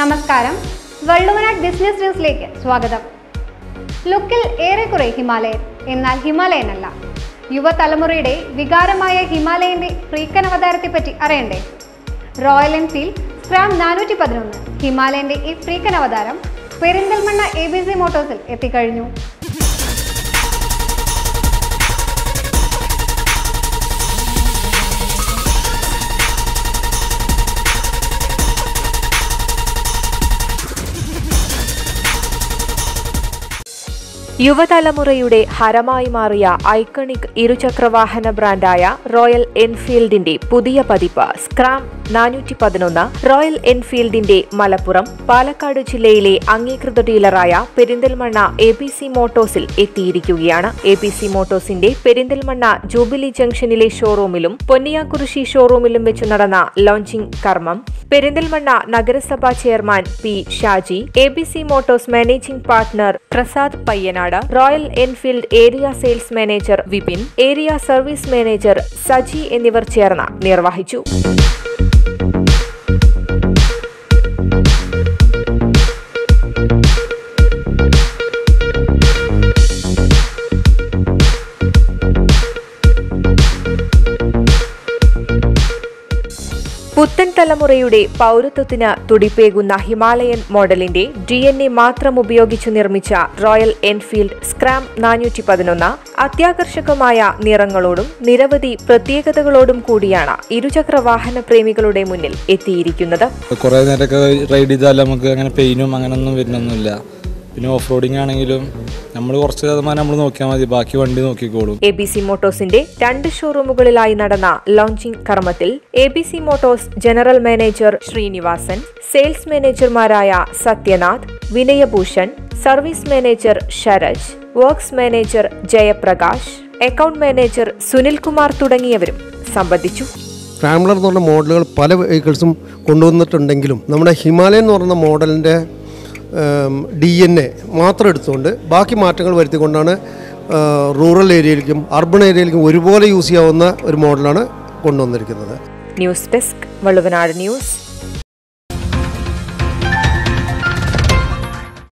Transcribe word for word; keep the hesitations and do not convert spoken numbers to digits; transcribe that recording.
നമസ്കാരം, വള്ളുവനാട് ബിസിനസ് ന്യൂസിലേക്ക് സ്വാഗതം. ലുക്കിൽ ഏറെക്കുറെ ഹിമാലയൻ, എന്നാൽ ഹിമാലയൻ അല്ല. യുവതലമുറയുടെ വികാരമായ ഹിമാലയന്റെ ഫ്രീക്കൻ അവതാരത്തെപ്പറ്റി അറിയണ്ടേ? റോയൽ എൻഫീൽഡ് സ്ക്രാം നാനൂറ്റി പതിനൊന്ന് ഹിമാലയന്റെ ഈ ഫ്രീക്കൻ അവതാരം പെരിന്തൽമണ്ണ എ ബി സി മോട്ടോഴ്സിൽ എത്തിക്കഴിഞ്ഞു. യുവതലമുറയുടെ ഹരമായി മാറിയ ഐക്കണിക് ഇരുചക്രവാഹന ബ്രാൻഡായ റോയൽ എൻഫീൽഡിന്റെ പുതിയ പതിപ്പ് സ്ക്രാം നാനൂറ്റി പതിനൊന്ന് റോയൽ എൻഫീൽഡിന്റെ മലപ്പുറം, പാലക്കാട് ജില്ലയിലെ അംഗീകൃത ഡീലറായ പെരിന്തൽമണ്ണ എ ബി സി മോട്ടോഴ്സിൽ എത്തിയിരിക്കുകയാണ്. എ ബി സി മോട്ടോഴ്സിന്റെ പെരിന്തൽമണ്ണ ജൂബിലി ജംഗ്ഷനിലെ ഷോറൂമിലും പൊന്നിയാക്കുറിശി ഷോറൂമിലും വെച്ച് നടന്ന ലോഞ്ചിംഗ് കർമ്മം പെരിന്തൽമണ്ണ നഗരസഭാ chairman P Shaji, A B C motors managing partner Prasad Payyanad, royal Enfield area sales manager Vipin, area service manager Saji എന്നിവർ ചേർന്ന് നിർവഹിച്ചു. പുത്തൻ തലമുറയുടെ പൗരത്വത്തിന് തുടിപ്പേകുന്ന ഹിമാലയൻ മോഡലിന്റെ ഡി എൻ എ മാത്രം ഉപയോഗിച്ചു നിർമ്മിച്ച റോയൽ എൻഫീൽഡ് സ്ക്രാം നാനൂറ്റി പതിനൊന്ന് അത്യാകർഷകമായ നിറങ്ങളോടും നിരവധി പ്രത്യേകതകളോടും കൂടിയാണ് ഇരുചക്ര വാഹന പ്രേമികളുടെ മുന്നിൽ എത്തിയിരിക്കുന്നത്. കുറെ നേരമൊക്കെ റൈഡ് ചെയ്താൽ നമുക്ക് അങ്ങനെ പെയിനും അങ്ങനൊന്നും വരുന്നൊന്നുമില്ല. പിന്നെ ഓഫ് റോഡിംഗ് ആണെങ്കിലും നമ്മൾ കുറച്ച് ശതമാനം നമ്മൾ നോക്കിയാൽ മതി, ബാക്കി വണ്ടി നോക്കിക്കോളും. എ ബി സി മോട്ടോഴ്സിന്റെ രണ്ട് ഷോറൂമുകളിലായി നടന്ന ലോഞ്ചിംഗ് കർമ്മത്തിൽ A B C motors general manager Srinivasan, sales മാനേജർമാരായ Sathyanath, Vinayabhushan, service manager Sharaj, works manager Jayaprakash, account manager Sunilkumar തുടങ്ങിയവരും സംബന്ധിച്ചു. സ്ക്രാംബ്ലർ എന്ന് പറഞ്ഞ മോഡലുകൾ പല വെഹിക്കിൾസും കൊണ്ടുവന്നിട്ടുണ്ടെങ്കിലും നമ്മുടെ ഹിമാലയൻ എന്ന് പറയുന്ന മോഡലിൻ്റെ ഡി എൻ എ മാത്രം എടുത്തുകൊണ്ട് ബാക്കി മാറ്റങ്ങൾ വരുത്തിക്കൊണ്ടാണ് റൂറൽ ഏരിയയിലേക്കും അർബൺ ഏരിയയിലേക്കും ഒരുപോലെ യൂസ് ചെയ്യാവുന്ന ഒരു മോഡലാണ് കൊണ്ടുവന്നിരിക്കുന്നത്. News desk, Valluvanad news.